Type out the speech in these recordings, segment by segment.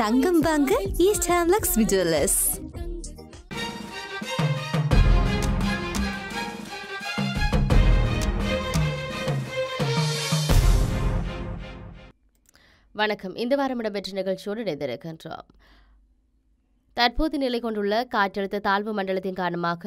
தங்கம் வாங்க ஈஸ்ட் ஹாம் லக்ஷ்மி ஜுவல்லர்ஸ். வணக்கம். இந்த வாரம் இடம்பெற்ற நிகழ்ச்சியோடு இணைந்திருக்கின்றோம். தற்போது நிலை கொண்டுள்ள காற்றழுத்த தாழ்வு மண்டலத்தின் காரணமாக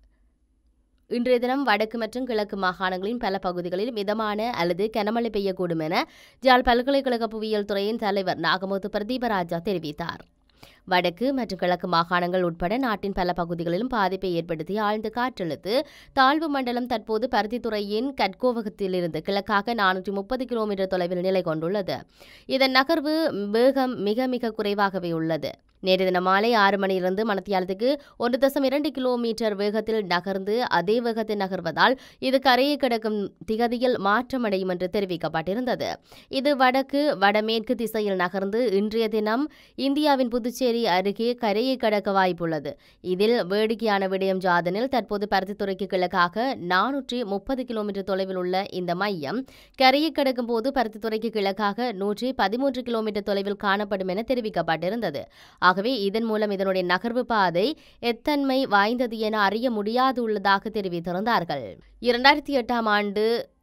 இன்றைய தினம் வடக்கு மற்றும் கிழக்கு மாகாணங்களின் பல பகுதிகளில் மிதமான அல்லது கனமழை பெய்யக்கூடும் என ஜாழ் பல்கலைக்கழக புவியியல் துறையின் தலைவர் நாகமுத்து பிரதீபராஜா தெரிவித்தார். வடக்கு மற்றும் கிழக்கு மாகாணங்கள் உட்பட நாட்டின் பல பகுதிகளிலும் பாதிப்பை ஏற்படுத்தி ஆழ்ந்த காற்றழுத்து தாழ்வு மண்டலம் தற்போது பருத்தித்துறையின் கட்கோவகத்திலிருந்து கிழக்காக 430 கிலோமீட்டர் தொலைவில் நிலை கொண்டுள்ளது. இதன் நகர்வு வேகம் மிக மிக குறைவாகவே உள்ளது. நேற்று தினம் மாலை 6 மணியிலிருந்து மணித்தியாலத்துக்கு 1.2 கிலோமீட்டர் வேகத்தில் நகர்ந்து அதே வேகத்தில் நகர்வதால் இது கரையை கடக்கும் திகதியில் மாற்றமடையும் என்று தெரிவிக்கப்பட்டிருந்தது. இது வடக்கு வடமேற்கு திசையில் நகர்ந்து இன்றைய தினம் இந்தியாவின் புதுச்சேரி அருகே கரையை கடக்க வாய்ப்புள்ளது. இதில் வேடிக்கையான விடயம் ஜாதனில் தற்போது பருத்தித்துறைக்கு கிழக்காக 430 கிலோமீட்டர் தொலைவில் உள்ள இந்த மையம் கரையை கடக்கும் போது பருத்தித்துறைக்கு கிழக்காக 113 கிலோமீட்டர் தொலைவில் காணப்படும் என தெரிவிக்கப்பட்டிருந்தது. ஆகவே இதன் மூலம் இதனுடைய நகர்வு பாதை எத்தன்மை வாய்ந்தது என அறிய முடியாது உள்ளதாக தெரிவித்திருந்தார்கள். 2008ஆம் ஆண்டு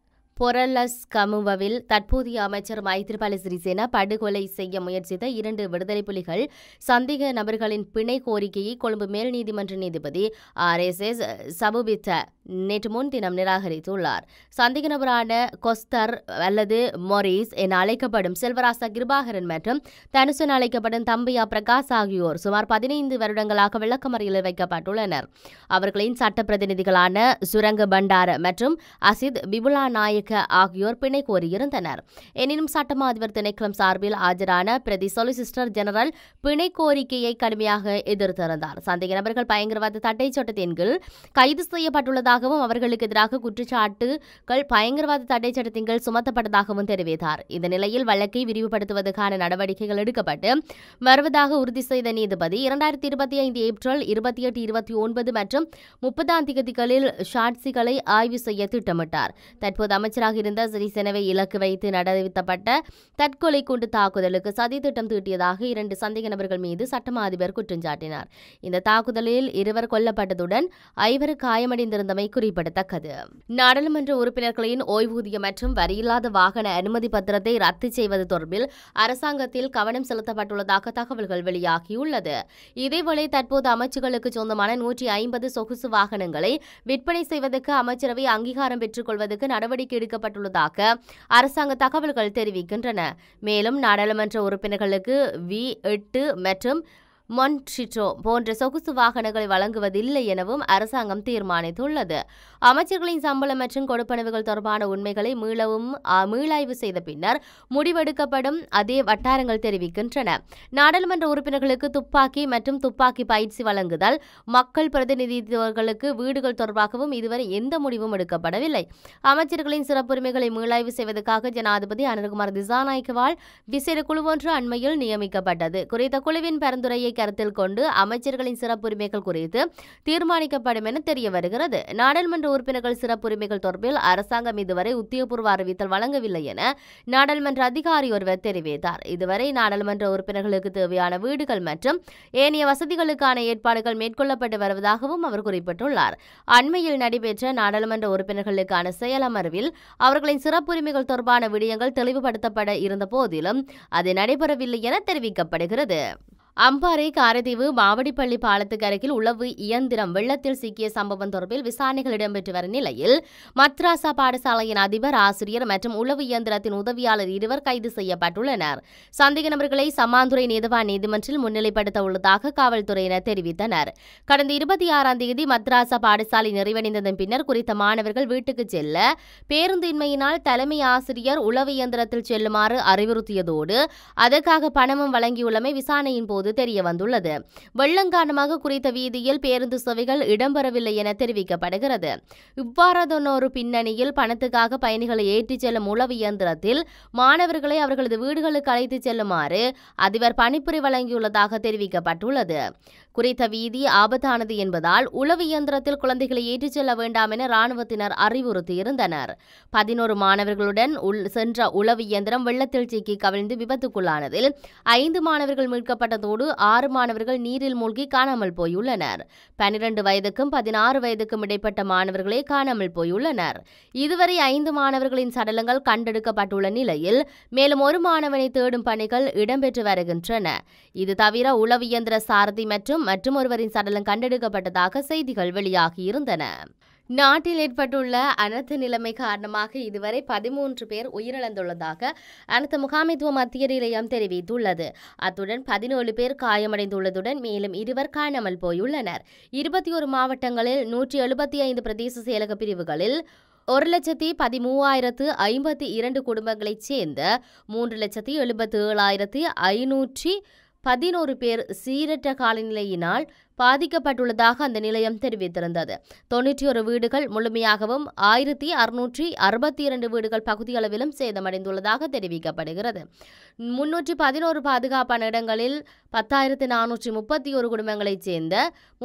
பொரலஸ் கமுவவில் தற்போதைய அமைச்சர் மைத்ரிபால சிறிசேன படுகொலை செய்ய முயற்சித்த 2 விடுதலை புலிகள் சந்தேக நபர்களின் பிணை கோரிக்கையை கொழும்பு மேல் நீதிமன்ற நீதிபதி RSS சபுபித்த நேற்று முன்தினம் நிராகரித்துள்ளார். சந்தேக நபரான கொஸ்தர் அல்லது மொரிஸ் என அழைக்கப்படும் செல்வராசா கிருபாகரன் மற்றும் தனுஷ் என அழைக்கப்படும் தம்பியா பிரகாஷ் ஆகியோர் சுமார் 15 வருடங்களாக விளக்கமறியலில் வைக்கப்பட்டுள்ளனர். அவர்களின் சட்ட பிரதிநிதிகளான சுரங்க பண்டார மற்றும் அசித் பிபுலா நாயக் ஆகியோர் பிணை கோரியிருந்தனர். எனினும் சட்டமா அதிபர் திணைக்களம் சார்பில் ஆஜரான பிரதி சொலிசிஸ்டர் ஜெனரல் பிணை கோரிக்கையை கடுமையாக எதிர்த்திருந்தார். சந்தேக நபர்கள் பயங்கரவாத தடை சட்டத்தின் கீழ் கைது செய்யப்பட்டுள்ளதாகவும் அவர்களுக்கு எதிராக குற்றச்சாட்டுகள் பயங்கரவாத தடை சட்டத்தின் கீழ் சுமத்தப்பட்டதாகவும் தெரிவித்தார். இந்த நிலையில் வழக்கை விரிவுபடுத்துவதற்கான நடவடிக்கைகள் எடுக்கப்பட்டு வருவதாக உறுதி செய்த நீதிபதி 2025 ஏப்ரல் 28, 29 மற்றும் 30ஆம் தேதிகளில் சாட்சிகளை ஆய்வு செய்ய திட்டமிட்டார். தற்போது அமைச்சராக இருந்த சிறிசேனவை இலக்கு வைத்து நடத்தப்பட்ட தற்கொலை குண்டு தாக்குதலுக்கு சதி திட்டம் தீட்டியதாக 2 சந்தேக நபர்கள் மீது சட்டமா அதிபர் குற்றம் சாட்டினார். இந்த தாக்குதலில் 2 கொல்லப்பட்டதுடன் 5 காயமடைந்திருந்தமை குறிப்பிடத்தக்கது. நாடாளுமன்ற உறுப்பினர்களின் ஓய்வூதியம் மற்றும் வரியில்லாத வாகன அனுமதி பத்திரத்தை ரத்து செய்வது தொடர்பில் அரசாங்கத்தில் கவனம் செலுத்தப்பட்டுள்ளதாக தகவல்கள் வெளியாகியுள்ளது. இதேவேளை தற்போது அமைச்சுகளுக்கு சொந்தமான 150 சொகுசு வாகனங்களை விற்பனை செய்வதற்கு அமைச்சரவை அங்கீகாரம் பெற்றுக் கொள்வதற்கு நடவடிக்கை எடுக்கப்பட்டுள்ளதாக அரசாங்க தகவல்கள் தெரிவிக்கின்றன. மேலும் நாடாளுமன்ற உறுப்பினர்களுக்கு V8 மற்றும் மொன்ட்ரிட்டோ போன்ற சொகுசு வாகனங்களை வழங்குவதில்லை எனவும் அரசாங்கம் தீர்மானித்துள்ளது. அமைச்சர்களின் சம்பளம் மற்றும் கொடுப்பனவுகள் தொடர்பான உண்மைகளை மீளாய்வு செய்த பின்னர் முடிவெடுக்கப்படும் அதே வட்டாரங்கள் தெரிவிக்கின்றன. நாடாளுமன்ற உறுப்பினர்களுக்கு துப்பாக்கி மற்றும் துப்பாக்கி பயிற்சி வழங்குதல், மக்கள் பிரதிநிதித்துவர்களுக்கு வீடுகள் தொடர்பாகவும் இதுவரை எந்த முடிவும் எடுக்கப்படவில்லை. அமைச்சர்களின் சிறப்புரிமைகளை மீளாய்வு செய்வதற்காக ஜனாதிபதி அனுரகுமார் திசாநாயக்கவால் விசேட குழு ஒன்று அண்மையில் நியமிக்கப்பட்டது. குறித்த குழுவின் பரிந்துரையை கருத்தில் கொண்டு அமைச்சர்களின் சிறப்புரிமைகள் குறித்து தீர்மானிக்கப்படும் என தெரிய வருகிறது. நாடாளுமன்ற உறுப்பினர்கள் சிறப்புரிமைகள் தொடர்பில் அரசாங்கம் இதுவரை உத்தியோகபூர்வ அறிவித்தல் வழங்கவில்லை என நாடாளுமன்ற அதிகாரி ஒருவர் தெரிவித்தார். இதுவரை நாடாளுமன்ற உறுப்பினர்களுக்கு தேவையான வீடுகள் மற்றும் ஏனைய வசதிகளுக்கான ஏற்பாடுகள் மேற்கொள்ளப்பட்டு வருவதாகவும் அவர் குறிப்பிட்டுள்ளார். அண்மையில் நடைபெற்ற நாடாளுமன்ற உறுப்பினர்களுக்கான செயலமர்வில் அவர்களின் சிறப்புரிமைகள் தொடர்பான விடயங்கள் தெளிவுபடுத்தப்பட இருந்த போதிலும் அது நடைபெறவில்லை என தெரிவிக்கப்படுகிறது. அம்பாறை காரைதீவு மாவடிப்பள்ளி பாலத்துக்கு அருகில் உளவு இயந்திரம் வெள்ளத்தில் சிக்கிய சம்பவம் தொடர்பில் விசாரணைகள் இடம்பெற்று வரும் நிலையில் மத்ராசா பாடசாலையின் அதிபர், ஆசிரியர் மற்றும் உளவு இயந்திரத்தின் உதவியாளர் 2 கைது செய்யப்பட்டுள்ளனர். சந்தேக நபர்களை சம்மாந்துறை நீதவான் நீதிமன்றில் முன்னிலைப்படுத்த உள்ளதாக காவல்துறையினர் தெரிவித்தனர். கடந்த 26ஆம் தேதி மத்ராசா பாடசாலை நிறைவடைந்ததன் பின்னர் குறித்த மாணவர்கள் வீட்டுக்கு செல்ல பேருந்தின்மையினால் தலைமை ஆசிரியர் உளவு இயந்திரத்தில் செல்லுமாறு அறிவுறுத்தியதோடு அதற்காக பணமும் வழங்கியுள்ளமை விசாரணையின் போது போது தெரிய வந்துள்ளது. வெள்ளம் காரணமாக குறித்த வீதியில் பேருந்து சேவைகள் இடம்பெறவில்லை என தெரிவிக்கப்படுகிறது. இவ்வாறான பின்னணியில் பணத்துக்காக பயணிகளை ஏற்றிச் செல்லும் உளவு இயந்திரத்தில் மாணவர்களை அவர்களது வீடுகளுக்கு அழைத்துச் செல்லுமாறு அதிபர் பணிப்புரை வழங்கியுள்ளதாக தெரிவிக்கப்பட்டுள்ளது. குறித்த வீதி ஆபத்தானது என்பதால் உளவு இயந்திரத்தில் குழந்தைகளை ஏற்றிச் செல்ல வேண்டாம் என இராணுவத்தினர் அறிவுறுத்தியிருந்தனர். 11 மாணவர்களுடன் சென்ற உளவு இயந்திரம் வெள்ளத்தில் சிக்கி கவிழ்ந்து விபத்துக்குள்ளானதில் 5 மாணவர்கள் மீட்கப்பட்டதோடு 6 மாணவர்கள் நீரில் மூழ்கி காணாமல் போயுள்ளனர். 12 வயதுக்கும் 16 வயதுக்கும் இடைப்பட்ட மாணவர்களே காணாமல் போயுள்ளனர். இதுவரை 5 மாணவர்களின் சடலங்கள் கண்டெடுக்கப்பட்டுள்ள நிலையில் மேலும் ஒரு மாணவனை தேடும் பணிகள் இடம்பெற்று வருகின்றன. இது தவிர உளவு இயந்திர சாரதி மற்றும் ஒருவரின் சடலம் கண்டெடுக்கப்பட்டதாக செய்திகள் வெளியாகியிருந்தன. நாட்டில் ஏற்பட்டுள்ள அனர்த்த நிலைமை காரணமாக இதுவரை 13 பேர் உயிரிழந்துள்ளதாக அனர்த்த முகாமைத்துவ மத்திய நிலையம் தெரிவித்துள்ளது. அத்துடன் 17 பேர் காயமடைந்துள்ளதுடன் மேலும் 2 காணாமல் போயுள்ளனர். 21 மாவட்டங்களில் 175 பிரதேச செயலக பிரிவுகளில் 1,13,052 குடும்பங்களைச் சேர்ந்த 3,77,511 பேர் சீரற்ற காலநிலையினால் பாதிக்கப்பட்டுள்ளதாக அந்த நிலையம் தெரிவித்திருந்தது. 91 வீடுகள் முழுமையாகவும் 1,662 வீடுகள் பகுதியளவிலும் சேதமடைந்துள்ளதாக தெரிவிக்கப்படுகிறது. 311 பாதுகாப்பான இடங்களில் 10,431 குடும்பங்களைச் சேர்ந்த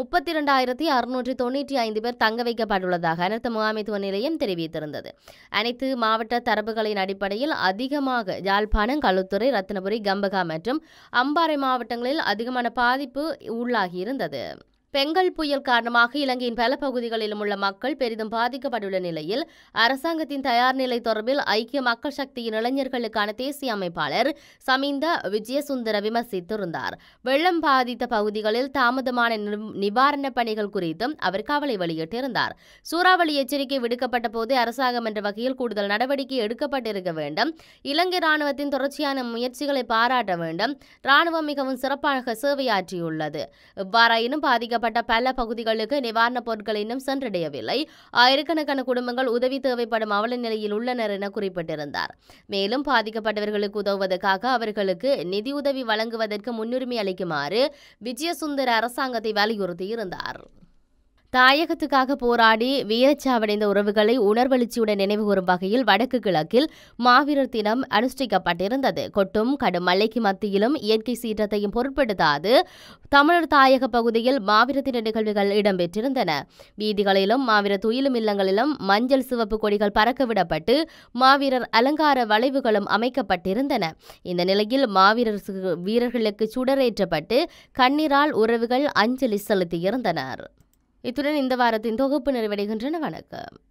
32,695 பேர் தங்க வைக்கப்பட்டுள்ளதாக அனர்த்த முகாமைத்துவ நிலையம் தெரிவித்திருந்தது. அனைத்து மாவட்ட தரப்புகளின் அடிப்படையில் அதிகமாக யாழ்ப்பாணம், களுத்துறை, ரத்தினபுரி, கம்பகா மற்றும் அம்பாறை மாவட்டங்களில் அதிகமான பாதிப்பு உள்ளாகியிருந்தது. பெங்கல் புயல் காரணமாக இலங்கையின் பல பகுதிகளிலும் உள்ள மக்கள் பெரிதும் பாதிக்கப்பட்டுள்ள நிலையில் அரசாங்கத்தின் தயார் நிலை தொடர்பில் ஐக்கிய மக்கள் சக்தியின் இளைஞர்களுக்கான தேசிய அமைப்பாளர் சமிந்த விஜயசுந்தர விமர்சித்திருந்தார். வெள்ளம் பாதித்த பகுதிகளில் தாமதமான நிவாரணப் பணிகள் குறித்தும் அவர் கவலை வெளியிட்டிருந்தார். சூறாவளி எச்சரிக்கை விடுக்கப்பட்ட போது அரசாங்கம் என்ற வகையில் கூடுதல் நடவடிக்கை எடுக்கப்பட்டிருக்க வேண்டும். இலங்கை ராணுவத்தின் தொடர்ச்சியான முயற்சிகளை பாராட்ட வேண்டும். ராணுவம் மிகவும் சிறப்பாக சேவையாற்றியுள்ளது. இவ்வாறாயினும் பாதிக்கப்பட்ட பல பகுதிகளுக்கு நிவாரணப் பொருட்கள் இன்னும் சென்றடையவில்லை. ஆயிரக்கணக்கான குடும்பங்கள் உதவி தேவைப்படும் அவல நிலையில் உள்ளனர் என குறிப்பிட்டிருந்தார். மேலும் பாதிக்கப்பட்டவர்களுக்கு உதவுவதற்காக அவர்களுக்கு நிதியுதவி வழங்குவதற்கு முன்னுரிமை அளிக்குமாறு விஜயசுந்தர அரசாங்கத்தை வலியுறுத்தியிருந்தார். தாயகத்துக்காக போராடி வீரச்சாவடைந்த உறவுகளை உணர்வெழுச்சியுடன் நினைவுகூரும் வகையில் வடக்கு கிழக்கில் மாவீரர் தினம் அனுஷ்டிக்கப்பட்டிருந்தது. கொட்டும் கடும் மழைக்கு மத்தியிலும் இயற்கை சீற்றத்தையும் பொருட்படுத்தாது தமிழர் தாயக பகுதியில் மாவீரர் தின நிகழ்வுகள் இடம்பெற்றிருந்தன. வீதிகளிலும் மாவீரர் துயிலும் இல்லங்களிலும் மஞ்சள் சிவப்பு கொடிகள் பறக்கவிடப்பட்டு மாவீரர் அலங்கார வளைவுகளும் அமைக்கப்பட்டிருந்தன. இந்த நிலையில் வீரர்களுக்கு சுடரேற்றப்பட்டு கண்ணீரால் உறவுகள் அஞ்சலி செலுத்தியிருந்தனர். இத்துடன் இந்த வாரத்தின் தொகுப்பு நிறைவடைகின்றன. வணக்கம்.